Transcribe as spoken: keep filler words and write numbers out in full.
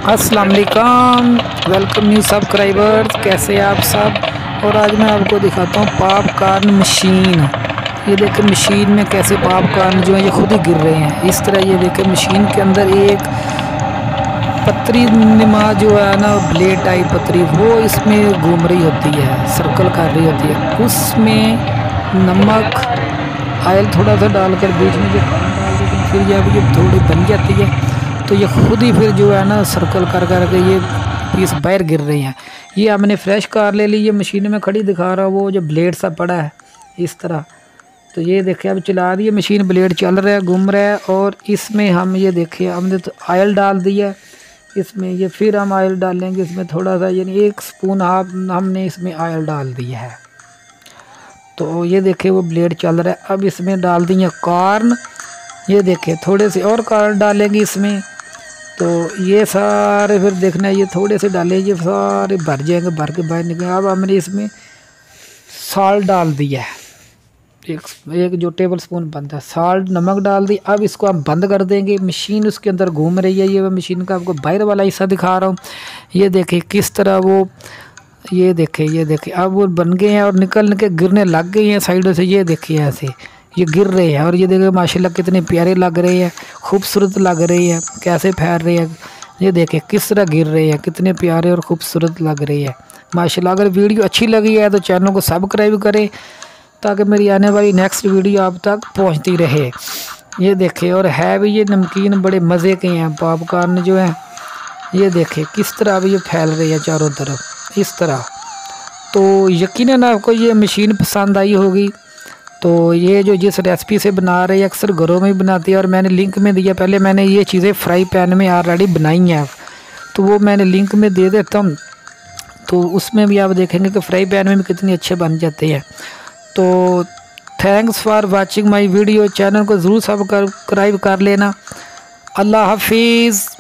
अस्सलाम वालेकुम, welcome new subscribers. कैसे आप सब। और आज मैं आपको दिखाता हूँ पॉपकॉर्न मशीन। ये देखें मशीन में कैसे पॉपकॉर्न जो है ये खुद ही गिर रहे हैं। इस तरह ये देखें मशीन के अंदर एक पतरी नुमा जो है ना, ब्लेड टाइप पतरी, वो इसमें घूम रही होती है, सर्कल कर रही होती है। उसमें नमक ऑयल थोड़ा सा डालकर बीच में जो पानी डाल देते हैं, फिर जब ये थोड़ी बन जाती है तो ये खुद ही फिर जो है ना सर्कल कर कर के ये पीस बाहर गिर रही हैं। ये हमने फ्रेश कार ले ली, ये मशीन में खड़ी दिखा रहा, वो जो ब्लेड सा पड़ा है इस तरह। तो ये देखे अब चला दी मशीन, ब्लेड चल रहा है, घूम रहा है। और इसमें हम ये देखे हमने तो ऑयल डाल दिया इसमें। ये फिर हम ऑयल डालेंगे इसमें थोड़ा सा, यानी एक स्पून हाफ हमने इसमें ऑयल डाल दिया है। तो ये देखे वो ब्लेड चल रहा है। अब इसमें डाल दिए कॉर्न। ये देखे थोड़े से और कॉर्न डालेंगे इसमें। तो ये सारे फिर देखना ये थोड़े से डालेंगे, सारे भर जाएंगे, भर के बाहर निकलेंगे। अब हमने इसमें साल्ट डाल दिया है, एक एक जो टेबल स्पून बनता है साल्ट, नमक डाल दी। अब इसको हम बंद कर देंगे। मशीन उसके अंदर घूम रही है। ये मशीन का आपको बाहर वाला हिस्सा दिखा रहा हूँ। ये देखे किस तरह वो, ये देखे ये देखे अब वो बन गए हैं और निकल के गिरने लग गई हैं साइडों से। ये देखिए ऐसे ये गिर रहे हैं और ये देखे माशाल्लाह कितने प्यारे लग रहे हैं, खूबसूरत लग रही है, कैसे फैल रही है। ये देखे किस तरह गिर रहे हैं, कितने प्यारे और खूबसूरत लग रही है माशाल्लाह। अगर वीडियो अच्छी लगी है तो चैनल को सब्सक्राइब करें ताकि मेरी आने वाली नेक्स्ट वीडियो आप तक पहुंचती रहे। ये देखे और है भी ये नमकीन बड़े मज़े के हैं पॉपकॉर्न जो है। ये देखे किस तरह भी ये फैल रही है चारों तरफ इस तरह। तो यकीनन आपको ये मशीन पसंद आई होगी। तो ये जो जिस रेसिपी से बना रहे हैं अक्सर घरों में ही बनाती है, और मैंने लिंक में दिया, पहले मैंने ये चीज़ें फ्राई पैन में ऑलरेडी बनाई हैं, तो वो मैंने लिंक में दे देता हूँ। तो उसमें भी आप देखेंगे कि फ्राई पैन में भी कितने अच्छे बन जाते हैं। तो thanks for watching my video. Channel को ज़रूर सब्सक्राइब कर लेना। अल्लाह हाफिज़।